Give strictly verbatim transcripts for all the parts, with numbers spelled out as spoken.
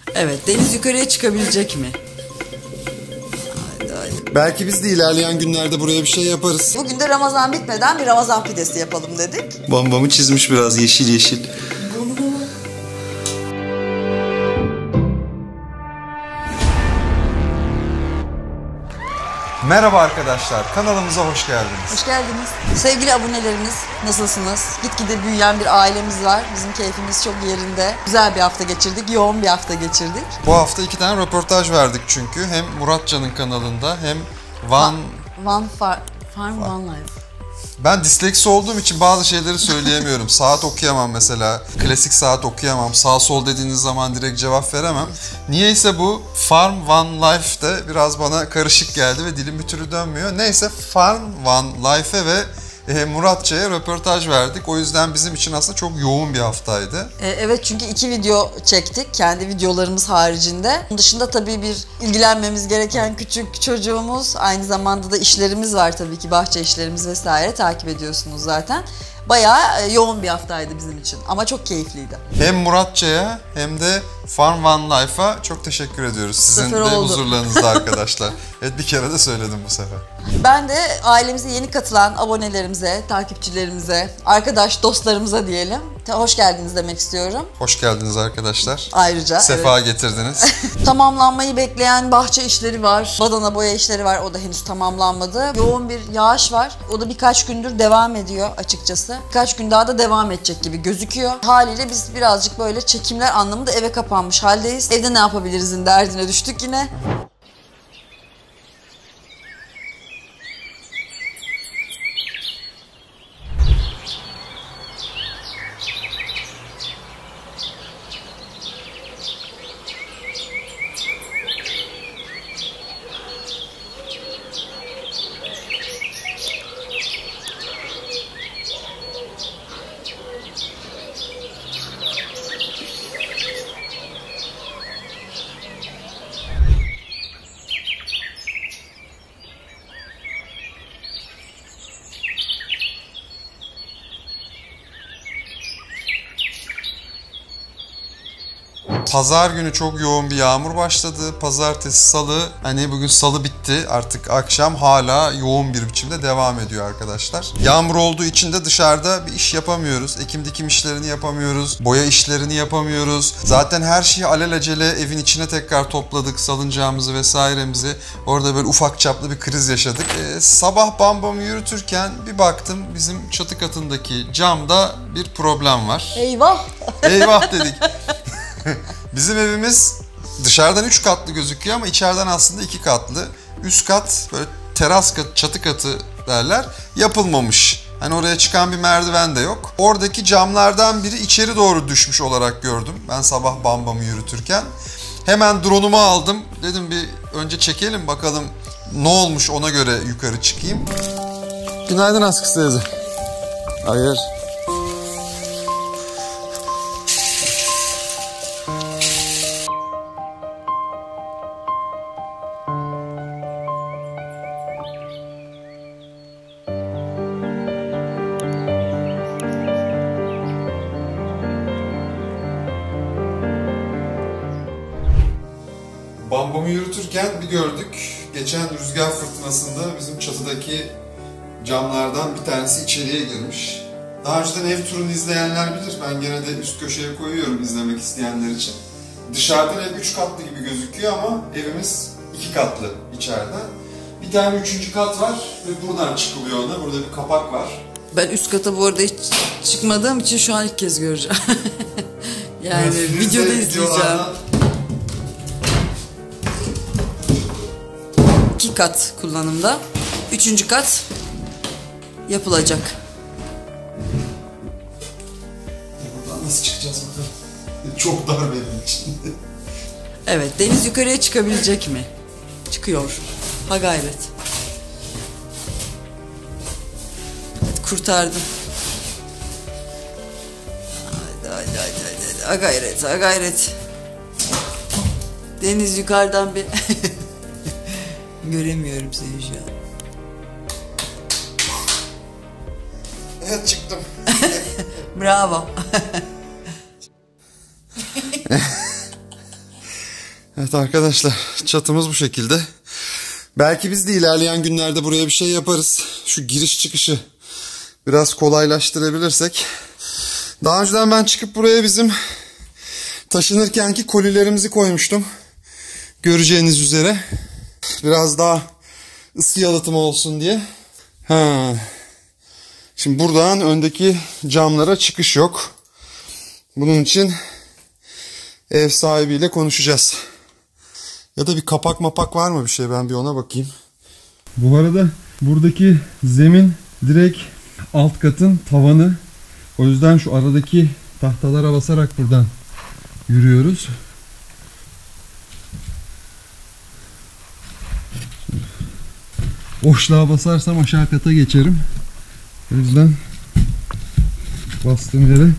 Evet, deniz yukarıya çıkabilecek mi? Haydi, haydi. Belki biz de ilerleyen günlerde buraya bir şey yaparız. Bugün de Ramazan bitmeden bir Ramazan pidesi yapalım dedik. Bambamı çizmiş biraz yeşil yeşil. Merhaba arkadaşlar, kanalımıza hoş geldiniz. Hoş geldiniz. Sevgili abonelerimiz, nasılsınız? Gitgide büyüyen bir ailemiz var. Bizim keyfimiz çok yerinde. Güzel bir hafta geçirdik, yoğun bir hafta geçirdik. Bu hafta iki tane röportaj verdik çünkü. Hem Muratcan'ın kanalında hem Van... Van Far... Farm Van Life. Ben disleksi olduğum için bazı şeyleri söyleyemiyorum. Saat okuyamam mesela. Klasik saat okuyamam. Sağ sol dediğiniz zaman direkt cevap veremem. Niyeyse bu Farm One Life'de biraz bana karışık geldi ve dilim bir türlü dönmüyor. Neyse Farm One Life'e ve e, Muratça'ya röportaj verdik. O yüzden bizim için aslında çok yoğun bir haftaydı. E, evet, çünkü iki video çektik kendi videolarımız haricinde. Bunun dışında tabii bir ilgilenmemiz gereken küçük çocuğumuz, aynı zamanda da işlerimiz var tabii ki, bahçe işlerimiz vesaire, takip ediyorsunuz zaten. Bayağı yoğun bir haftaydı bizim için ama çok keyifliydi. Hem Muratça'ya hem de Farm One Life'a çok teşekkür ediyoruz. Sizin de huzurlarınızda arkadaşlar. Evet, bir kere de söyledim bu sefer. Ben de ailemize yeni katılan abonelerimize, takipçilerimize, arkadaş dostlarımıza diyelim, hoş geldiniz demek istiyorum. Hoş geldiniz arkadaşlar. Ayrıca. Sefa evet. getirdiniz. Tamamlanmayı bekleyen bahçe işleri var, badana boya işleri var, o da henüz tamamlanmadı. Yoğun bir yağış var, o da birkaç gündür devam ediyor açıkçası. Birkaç gün daha da devam edecek gibi gözüküyor. Haliyle biz birazcık böyle çekimler anlamında eve kapanmış haldeyiz. Evde ne yapabilirizin derdine düştük yine. Pazar günü çok yoğun bir yağmur başladı. Pazartesi, salı, hani bugün salı bitti. Artık akşam hala yoğun bir biçimde devam ediyor arkadaşlar. Yağmur olduğu için de dışarıda bir iş yapamıyoruz. Ekim dikim işlerini yapamıyoruz. Boya işlerini yapamıyoruz. Zaten her şeyi alelacele evin içine tekrar topladık. Salıncağımızı vesairemizi. Orada böyle ufak çaplı bir kriz yaşadık. Ee, sabah bambamı yürütürken bir baktım bizim çatı katındaki camda bir problem var. Eyvah! Eyvah dedik. Bizim evimiz dışarıdan üç katlı gözüküyor ama içeriden aslında iki katlı. Üst kat böyle teras katı, çatı katı derler, yapılmamış. Hani oraya çıkan bir merdiven de yok. Oradaki camlardan biri içeri doğru düşmüş olarak gördüm ben sabah bambamı yürütürken. Hemen drone'umu aldım. Dedim bir önce çekelim bakalım ne olmuş, ona göre yukarı çıkayım. Günaydın Askıs teyze. Hayır. Bambamı yürütürken bir gördük. Geçen rüzgar fırtınasında bizim çatıdaki camlardan bir tanesi içeriye girmiş. Daha önceden ev turunu izleyenler bilir. Ben gene de üst köşeye koyuyorum izlemek isteyenler için. Dışarıdan ev üç katlı gibi gözüküyor ama evimiz iki katlı içeriden. Bir tane üçüncü kat var ve buradan çıkılıyor ona. Burada bir kapak var. Ben üst kata bu arada hiç çıkmadığım için şu an ilk kez göreceğim. yani evet, videoda izleyeceğim. İki kat kullanımda. Üçüncü kat yapılacak. Buradan nasıl çıkacağız bakalım? Çok dar benim için. Evet, deniz yukarıya çıkabilecek mi? Çıkıyor. Ha gayret. Evet, kurtardım. Haydi haydi haydi haydi. Ha gayret, ha gayret. Deniz yukarıdan bir... Göremiyorum seni şu an. Evet, çıktım. Bravo. Evet arkadaşlar, çatımız bu şekilde. Belki biz de ilerleyen günlerde buraya bir şey yaparız. Şu giriş çıkışı biraz kolaylaştırabilirsek. Daha önceden ben çıkıp buraya bizim taşınırkenki kolilerimizi koymuştum. Göreceğiniz üzere. Biraz daha ısı yalıtımı olsun diye. Ha. Şimdi buradan öndeki camlara çıkış yok. Bunun için ev sahibiyle konuşacağız. Ya da bir kapak mapak var mı bir şey, ben bir ona bakayım. Bu arada buradaki zemin direkt alt katın tavanı. O yüzden şu aradaki tahtalara basarak buradan yürüyoruz. Boşluğa basarsam aşağı kata geçerim. O yüzden bastığım yere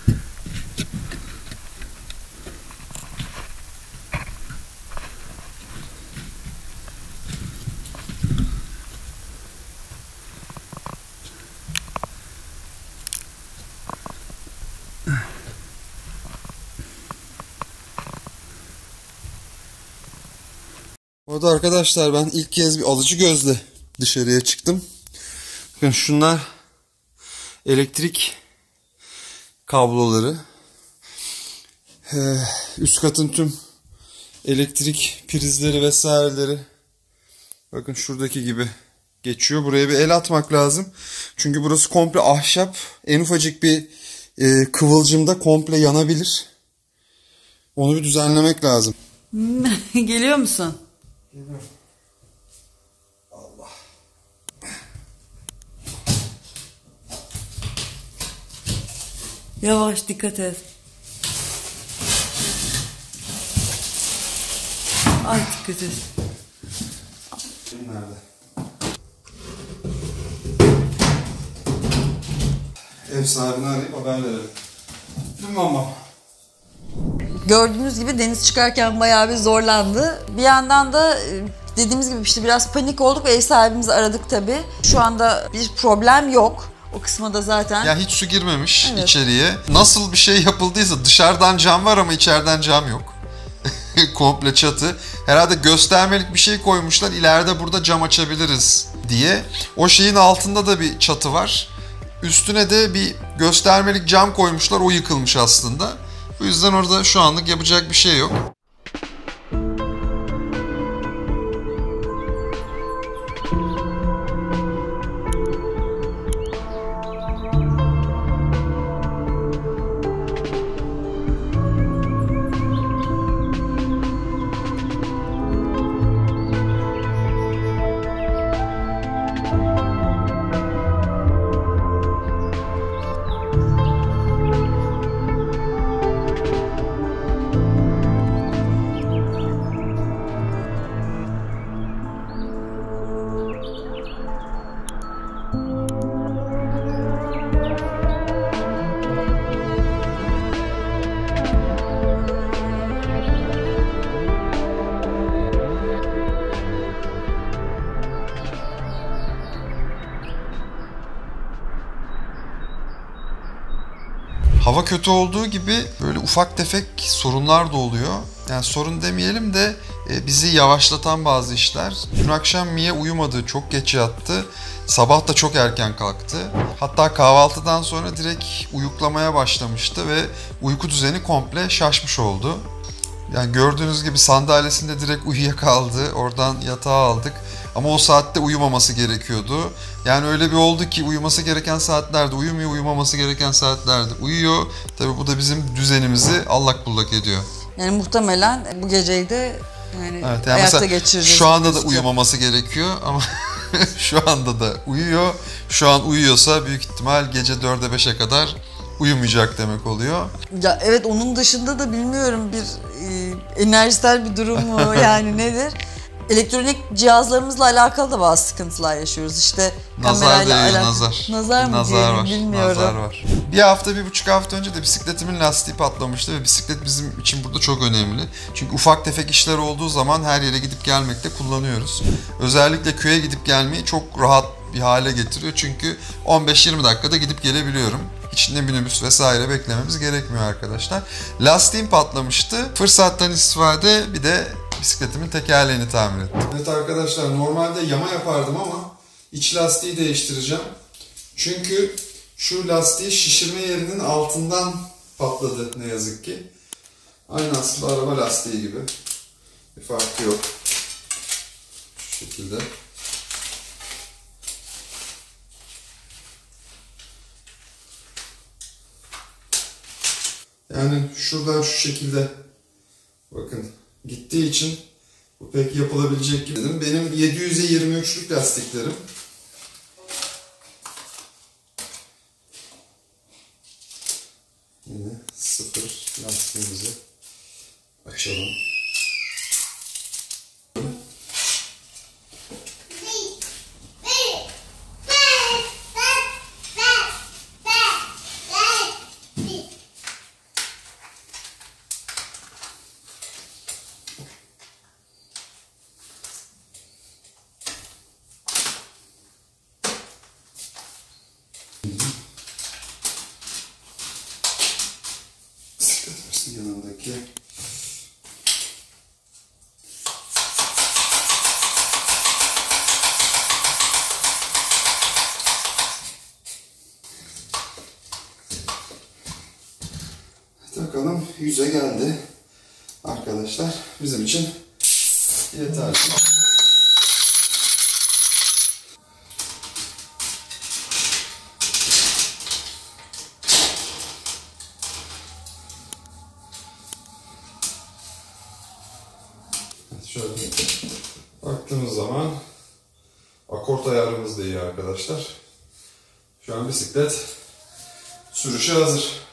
Orada arkadaşlar ben ilk kez bir alıcı gözle dışarıya çıktım. Bakın şunlar elektrik kabloları. Ee, üst katın tüm elektrik prizleri vesaireleri. Bakın şuradaki gibi geçiyor. Buraya bir el atmak lazım. Çünkü burası komple ahşap. En ufacık bir e, kıvılcımda komple yanabilir. Onu bir düzenlemek lazım. Geliyor musun? Geliyorum. Allah. Yavaş, dikkat et. Ay, dikkat et. Nerede? Ev sahibini arayıp haber verelim. Tamam. Gördüğünüz gibi Deniz çıkarken bayağı bir zorlandı. Bir yandan da dediğimiz gibi işte biraz panik olduk ve ev sahibimizi aradık tabii. Şu anda bir problem yok. O kısma da zaten. Ya hiç su girmemiş evet. içeriye. Nasıl bir şey yapıldıysa, dışarıdan cam var ama içeriden cam yok. Komple çatı. Herhalde göstermelik bir şey koymuşlar. İleride burada cam açabiliriz diye. O şeyin altında da bir çatı var. Üstüne de bir göstermelik cam koymuşlar. O yıkılmış aslında. Bu yüzden orada şu anlık yapacak bir şey yok. Hava kötü olduğu gibi böyle ufak tefek sorunlar da oluyor. Yani sorun demeyelim de bizi yavaşlatan bazı işler. Dün akşam Mia uyumadı, çok geç yattı. Sabah da çok erken kalktı. Hatta kahvaltıdan sonra direkt uyuklamaya başlamıştı ve uyku düzeni komple şaşmış oldu. Yani gördüğünüz gibi sandalyesinde direkt uyuyakaldı. Oradan yatağa aldık. Ama o saatte uyumaması gerekiyordu. Yani öyle bir oldu ki uyuması gereken saatlerde uyumuyor, uyumaması gereken saatlerde uyuyor. Tabii bu da bizim düzenimizi allak bullak ediyor. Yani muhtemelen bu geceyi de yani, evet, yani ayakta geçireceğiz. Şu anda da uyumaması gerekiyor ama şu anda da uyuyor. Şu an uyuyorsa büyük ihtimal gece dörde beşe kadar uyumayacak demek oluyor. Ya evet, onun dışında da bilmiyorum bir e, enerjisel bir durum mu yani nedir? Elektronik cihazlarımızla alakalı da bazı sıkıntılar yaşıyoruz. İşte nazar değiyor, alakalı. nazar. Nazar mı nazar diyelim var, bilmiyorum. Nazar var. Bir hafta, bir buçuk hafta önce de bisikletimin lastiği patlamıştı ve bisiklet bizim için burada çok önemli. Çünkü ufak tefek işler olduğu zaman her yere gidip gelmekte kullanıyoruz. Özellikle köye gidip gelmeyi çok rahat bir hale getiriyor. Çünkü on beş yirmi dakikada gidip gelebiliyorum. Hiç ne minibüs vesaire beklememiz gerekmiyor arkadaşlar. Lastiğim patlamıştı. Fırsattan istifade bir de bisikletimin tekerleğini tamir ettim. Evet arkadaşlar, normalde yama yapardım ama iç lastiği değiştireceğim. Çünkü şu lastiği şişirme yerinin altından patladı ne yazık ki. Aynı aslında araba lastiği gibi. Bir farkı yok. Şu şekilde. Yani şuradan şu şekilde bakın gittiği için bu pek yapılabilecek gibi dedim. Benim yedi yüze yirmi üçlük lastiklerim. Yine sıfır lastiğimizi açalım. Bisikletimizin yanındaki takalım, yüze geldi arkadaşlar, bizim için yeterli. Şöyle baktığımız zaman akort ayarımız da iyi arkadaşlar. Şu an bisiklet sürüşe hazır.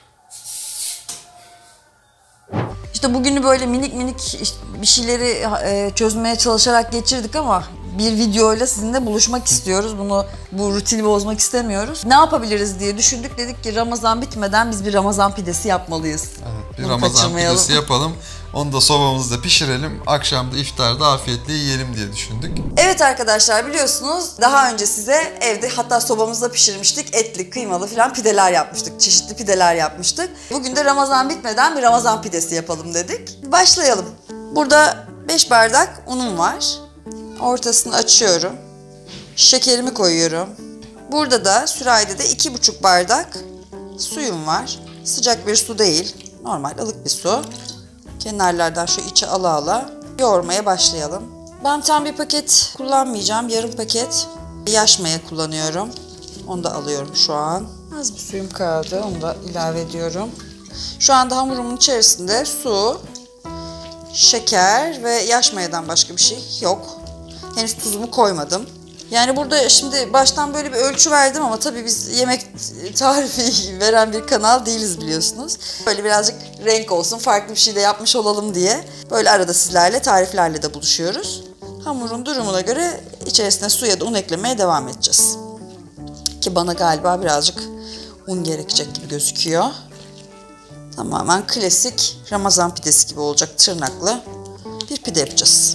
İşte bugünü böyle minik minik bir şeyleri çözmeye çalışarak geçirdik ama bir videoyla sizinle buluşmak istiyoruz. Bunu, bu rutini bozmak istemiyoruz. Ne yapabiliriz diye düşündük. Dedik ki Ramazan bitmeden biz bir Ramazan pidesi yapmalıyız. Evet, bir Bunu Ramazan pidesi yapalım. Onu da sobamızda pişirelim. Akşam da iftarda afiyetle yiyelim diye düşündük. Evet arkadaşlar, biliyorsunuz daha önce size evde hatta sobamızda pişirmiştik. Etli, kıymalı falan pideler yapmıştık. Çeşitli pideler yapmıştık. Bugün de Ramazan bitmeden bir Ramazan pidesi yapalım dedik. Başlayalım. Burada beş bardak unum var. Ortasını açıyorum. Şekerimi koyuyorum. Burada da sürahide de iki buçuk bardak suyum var. Sıcak bir su değil. Normal ılık bir su. Kenarlardan şu içe ala ala yoğurmaya başlayalım. Ben tam bir paket kullanmayacağım. Yarım paket yaş maya kullanıyorum. Onu da alıyorum şu an. Az bir suyum kaldı. Onu da ilave ediyorum. Şu anda hamurumun içerisinde su, şeker ve yaş mayadan başka bir şey yok. Henüz tuzumu koymadım. Yani burada şimdi baştan böyle bir ölçü verdim ama tabii biz yemek tarifi veren bir kanal değiliz biliyorsunuz. Böyle birazcık renk olsun, farklı bir şey de yapmış olalım diye böyle arada sizlerle tariflerle de buluşuyoruz. Hamurun durumuna göre içerisine su ya da un eklemeye devam edeceğiz. Ki bana galiba birazcık un gerekecek gibi gözüküyor. Tamamen klasik Ramazan pidesi gibi olacak, tırnaklı bir pide yapacağız.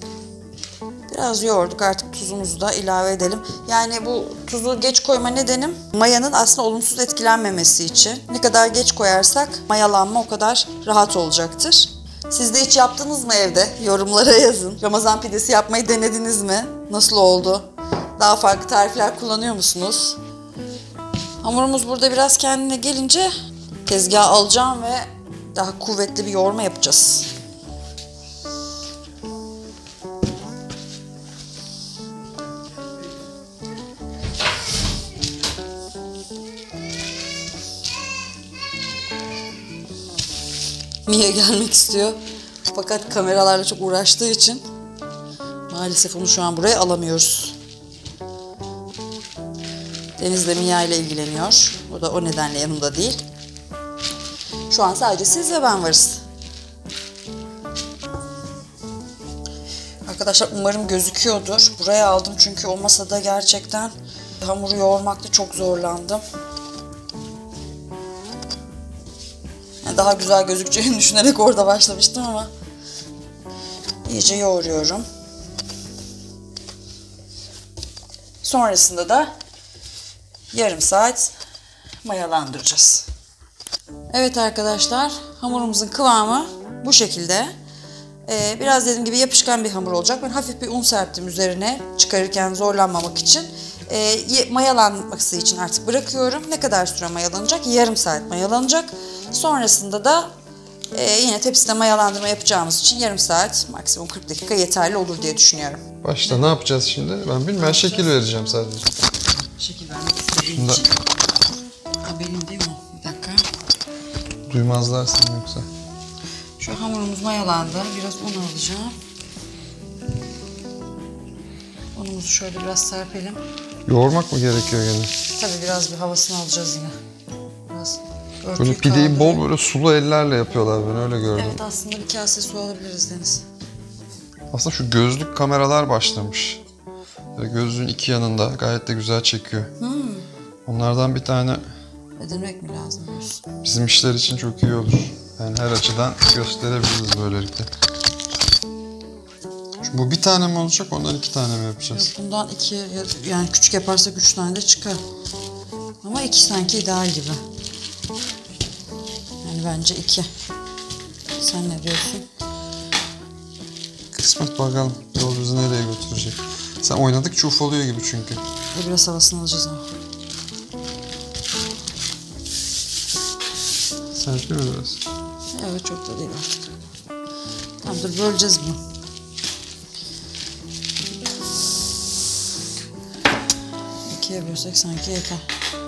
Biraz yoğurduk, artık tuzumuzu da ilave edelim. Yani bu tuzu geç koyma nedenim mayanın aslında olumsuz etkilenmemesi için. Ne kadar geç koyarsak mayalanma o kadar rahat olacaktır. Siz de hiç yaptınız mı evde? Yorumlara yazın. Ramazan pidesi yapmayı denediniz mi? Nasıl oldu? Daha farklı tarifler kullanıyor musunuz? Hamurumuz burada biraz kendine gelince tezgaha alacağım ve daha kuvvetli bir yoğurma yapacağız. Mia gelmek istiyor. Fakat kameralarla çok uğraştığı için maalesef onu şu an buraya alamıyoruz. Deniz de Mia ile ilgileniyor. O da o nedenle yanımda değil. Şu an sadece siz ve ben varız. Arkadaşlar umarım gözüküyordur. Buraya aldım çünkü o masada gerçekten hamuru yoğurmakta çok zorlandım. Yani daha güzel gözükeceğini düşünerek orada başlamıştım ama iyice yoğuruyorum. Sonrasında da yarım saat mayalandıracağız. Evet arkadaşlar, hamurumuzun kıvamı bu şekilde. Ee, biraz dediğim gibi yapışkan bir hamur olacak. Ben hafif bir un serptim üzerine çıkarırken zorlanmamak için. Ee, mayalanması için artık bırakıyorum. Ne kadar süre mayalanacak? Yarım saat mayalanacak. Sonrasında da e, yine tepside mayalandırma yapacağımız için yarım saat, maksimum kırk dakika yeterli olur diye düşünüyorum. Başta ne yapacağız şimdi? Ben bilmiyorum. Ben şekil vereceğim sadece. Şekil vermek istediğim Şunda... için. Ha, benim değil mi? Bir dakika. Duymazlar seni yoksa. Şu hamurumuz mayalandı. Biraz un alacağım. Unumuzu şöyle biraz serpelim. Yoğurmak mı gerekiyor gene? Tabii biraz bir havasını alacağız yine. Biraz böyle pideyi bol böyle sulu ellerle yapıyorlar, ben öyle gördüm. Evet, aslında bir kase su alabiliriz Deniz. Aslında şu gözlük kameralar başlamış. Böyle gözlüğün iki yanında gayet de güzel çekiyor. Hmm. Onlardan bir tane edinmek mi lazım diyorsun? Bizim işler için çok iyi olur. Yani her açıdan gösterebiliriz böylelikle. Şu, bu bir tane mi olacak, ondan iki tane mi yapacağız? Yok, bundan iki, yani küçük yaparsak üç tane de çıkar. Ama iki sanki ideal gibi. Yani bence iki. Sen ne diyorsun? Kısmet bakalım. Yol bizi nereye götürecek? Sen oynadıkça ufalıyor gibi çünkü. E biraz havasını alacağız ama. Serpil mi biraz? Evet, çok da değil artık. Tamam, dur böleceğiz bunu. İkiye bölsek sanki yeter.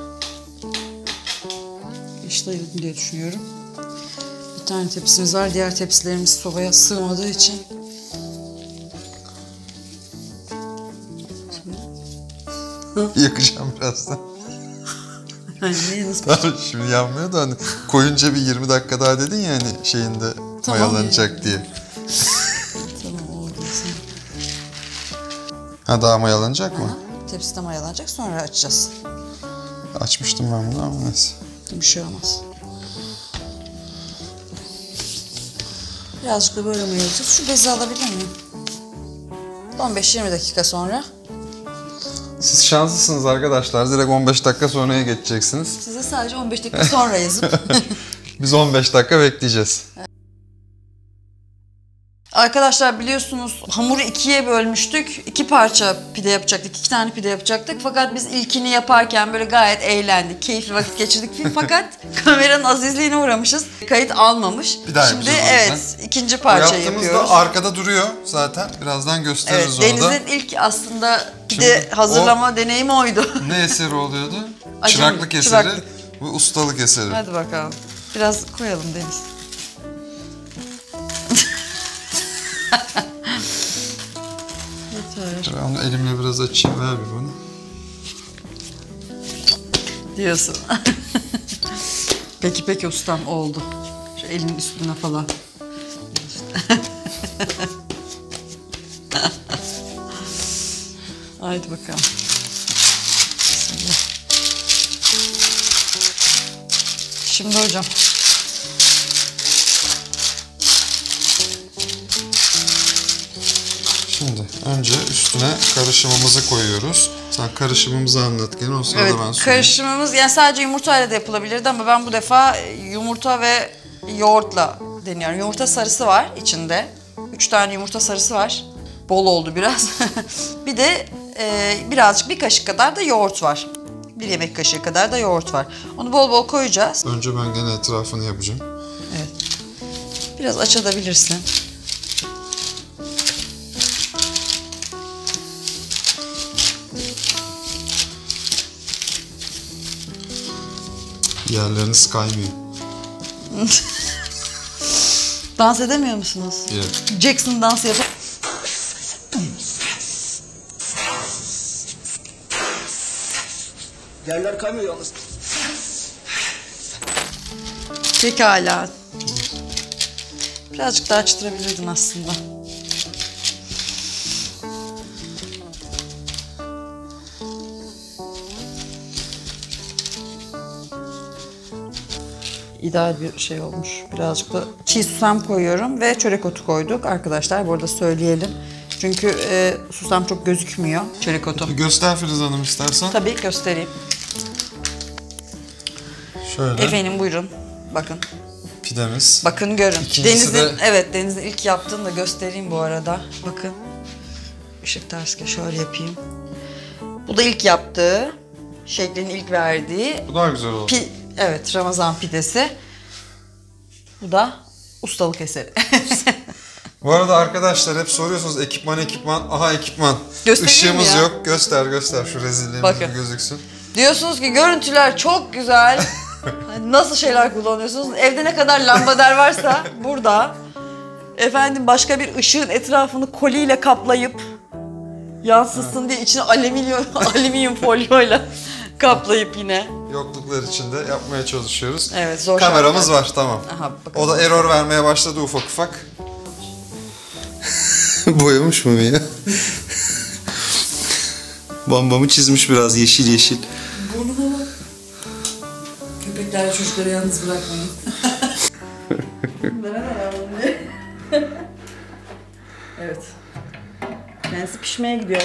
İştahlı diye düşünüyorum. Bir tane tepsimiz var. Diğer tepsilerimiz sobaya sığmadığı için. Yakacağım birazdan. Hani neyi nasıl? Tamam, şimdi yanmıyor da hani koyunca bir yirmi dakika daha dedin ya hani şeyinde tamam, mayalanacak yani diye. Tamam, oldu sen. Ha, daha mayalanacak Aha, mı? tepside mayalanacak, sonra açacağız. Açmıştım ben bunu ama neyse. Bir şey olmaz. Birazcık da böyle mayalayacağız. Şu bezi alabilir miyim? on beş yirmi dakika sonra. Siz şanslısınız arkadaşlar. Direkt on beş dakika sonraya geçeceksiniz. Size sadece on beş dakika sonra yazıp. Biz on beş dakika bekleyeceğiz. Arkadaşlar biliyorsunuz hamuru ikiye bölmüştük. İki parça pide yapacaktık. iki tane pide yapacaktık. Fakat biz ilkini yaparken böyle gayet eğlendik. Keyifli vakit geçirdik. Fakat kameranın azizliğine uğramışız. Kayıt almamış. Bir daha Şimdi yapacağız evet, ikinci parçayı yapıyoruz. Yaptığımızda arkada duruyor zaten. Birazdan gösteririz evet, onu da. Deniz'in ilk aslında pide Şimdi hazırlama o, deneyimi oydu. Ne eseri oluyordu? Acemi, çıraklık eseri çıraklık. ve ustalık eseri. Hadi bakalım. Biraz koyalım Deniz. Yeter. Onu elimle biraz açayım, ver bir bana. Diyorsun. Peki peki ustam, oldu. Şu elin üstüne falan. Haydi bakalım. Şimdi hocam. Şimdi önce üstüne karışımımızı koyuyoruz. Sen karışımımızı anlat gene, o sırada evet, ben söyleyeyim. Karışımımız yani sadece yumurtayla da yapılabilirdi ama ben bu defa yumurta ve yoğurtla deniyorum. Yumurta sarısı var içinde. Üç tane yumurta sarısı var. Bol oldu biraz. Bir de e, birazcık bir kaşık kadar da yoğurt var. Bir yemek kaşığı kadar da yoğurt var. Onu bol bol koyacağız. Önce ben gene etrafını yapacağım. Evet. Biraz açabilirsin. Yerleriniz kaymıyor. Dans edemiyor musunuz? Evet. Jackson dansı yapıp. Yerler kaymıyor yalnız. Pekala. Birazcık daha açtırabilirdin aslında. İdeal bir şey olmuş. Birazcık da çiğ susam koyuyorum ve çörek otu koyduk. Arkadaşlar bu arada söyleyelim. Çünkü e, susam çok gözükmüyor. Çörek otu. Göster Filiz Hanım istersen. Tabii göstereyim. Şöyle. Efendim buyurun. Bakın. Pidemiz. Bakın görün. İkincisi Deniz'in de- evet Deniz'in ilk yaptığını da göstereyim bu arada. Bakın. Işık ters ki şöyle yapayım. Bu da ilk yaptığı, şeklini ilk verdiği Bu daha güzel oldu. pi, evet Ramazan pidesi. Bu da ustalık eseri. Bu arada arkadaşlar hep soruyorsunuz ekipman ekipman. Aha ekipman. Göstereyim Işığımız mi ya? yok. Göster göster şu rezilliğimiz Bakın. bir gözüksün. Diyorsunuz ki görüntüler çok güzel. Hani nasıl şeyler kullanıyorsunuz? Evde ne kadar lambader varsa burada. Efendim başka bir ışığın etrafını koliyle kaplayıp yansısın diye içine alüminyum, alüminyum folyoyla kaplayıp yine. Yokluklar içinde yapmaya çalışıyoruz. Evet zor Kameramız şartlar. var tamam. Aha, bakın. O da error vermeye başladı ufak ufak. Boyamış mı ya? Bambamı çizmiş biraz yeşil yeşil. Burnuna bak. Köpeklerle çocukları yalnız bırakmayın. Evet. Kendisi pişmeye gidiyor.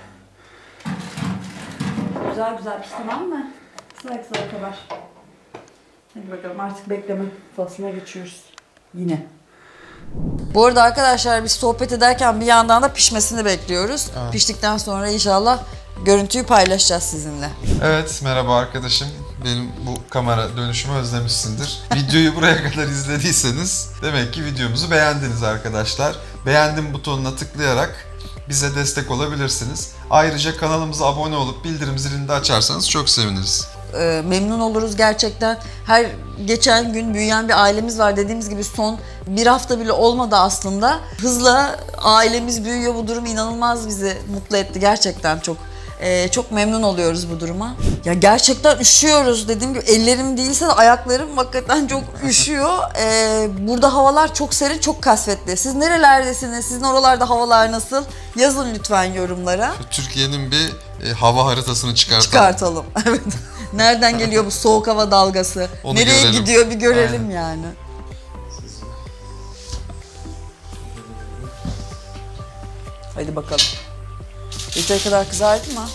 Güzel güzel pişti tamam mı? Kısa kısa kabar. Hadi bakalım artık bekleme faslına geçiyoruz. Yine. Bu arada arkadaşlar biz sohbet ederken bir yandan da pişmesini bekliyoruz. Evet. Piştikten sonra inşallah görüntüyü paylaşacağız sizinle. Evet merhaba arkadaşım. Benim bu kamera dönüşümü özlemişsindir. Videoyu buraya kadar izlediyseniz demek ki videomuzu beğendiniz arkadaşlar. Beğendim butonuna tıklayarak bize destek olabilirsiniz. Ayrıca kanalımıza abone olup bildirim zilini de açarsanız çok seviniriz. Ee, memnun oluruz gerçekten. Her geçen gün büyüyen bir ailemiz var. Dediğimiz gibi son bir hafta bile olmadı aslında. Hızla ailemiz büyüyor. Bu durum inanılmaz bizi mutlu etti. Gerçekten çok Ee, çok memnun oluyoruz bu duruma. Ya gerçekten üşüyoruz. Dediğim gibi ellerim değilse de ayaklarım hakikaten çok üşüyor. Ee, burada havalar çok serin, çok kasvetli. Siz nerelerdesiniz? Sizin oralarda havalar nasıl? Yazın lütfen yorumlara. Türkiye'nin bir e, hava haritasını çıkartalım. Çıkartalım. Evet. Nereden geliyor bu soğuk hava dalgası? Onu Nereye görelim. gidiyor bir görelim Aynen. yani. Hadi bakalım. Yeteri kadar kızardı mı?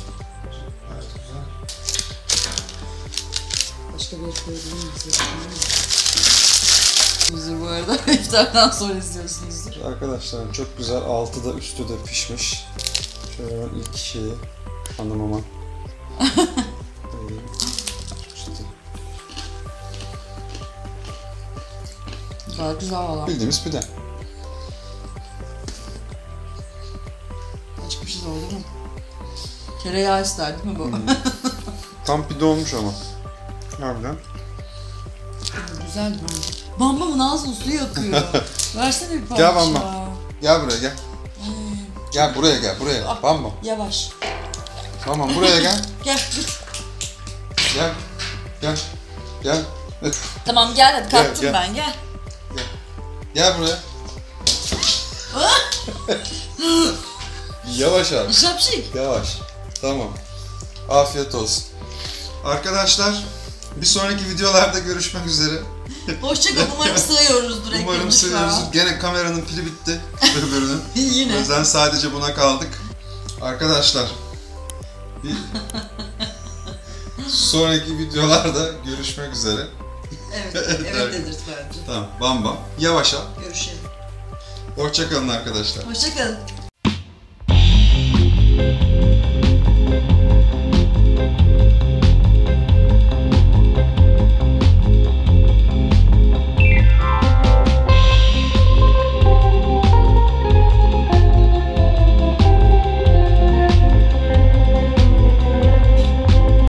Başka bir yer koyabilir miyiz? Bizi bu arada iftardan sonra izliyorsunuzdur. Arkadaşlar çok güzel. Altı da üstü de pişmiş. Şöyle ben ilk şeyi hanımıma. Gayet güzel valla. Bildiğimiz pide. Açık bir şey de olur mu? Tereyağı ister değil mi bu? Hmm. Tam pide olmuş ama. Harbiden. Güzel bence. Bambamın ağzının suyu akıyor. Versene bir parça. Gel Bamba. Gel buraya gel. Gel buraya gel buraya. Ah. Bamba. Yavaş. Tamam buraya gel. Gel git. Gel. Gel. Gel. Evet. Tamam gel hadi Gel, kalktım gel. ben gel. Gel buraya. Yavaş abi. Şapşik. Yavaş. Tamam. Afiyet olsun. Arkadaşlar bir sonraki videolarda görüşmek üzere. Hoşçakal umarım sığıyoruzdur Umarım ekranı şu seviyoruz. an. Gene kameranın pili bitti. Öbürünün. O Yine. yüzden sadece buna kaldık. Arkadaşlar bir sonraki videolarda görüşmek üzere. Evet, evet dedirt bence. Tamam, bam bam. Yavaş al. Görüşelim. Hoşça kalın arkadaşlar. Hoşçakalın.